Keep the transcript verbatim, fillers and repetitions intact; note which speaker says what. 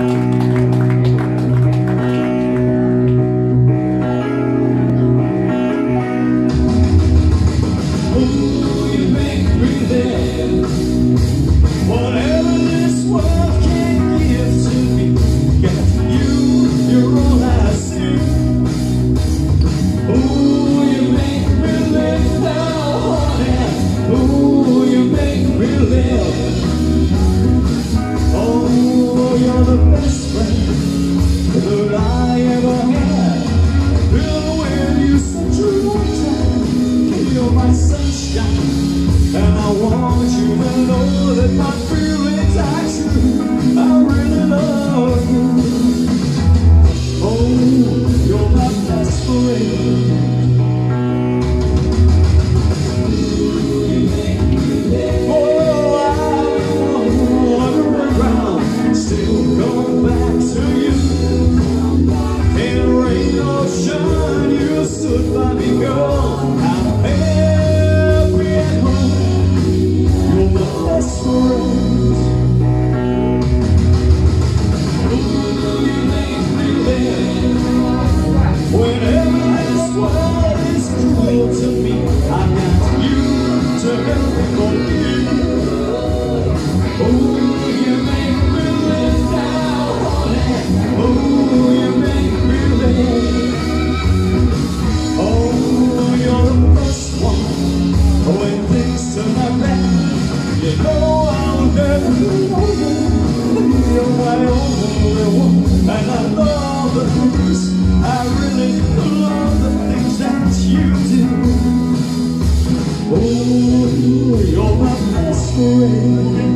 Speaker 1: And I want you to know that my feelings are true. I really love you. Oh, you're my best friend. Oh, I'm wandering around, still going back to you. In rain or shine, you stood by me, girl. I'm happy at home. You're my best friend. Ooh, you make me live. Whenever this world is cruel to me, I got you to help me forgive. Ooh, you make me live now, honey. Ooh, you make me live. Oh, you're the first one. When things turn out bad, you know I'll never be over. You're my only one, and I love the things, I really love the things that you do. Oh, you're my best friend.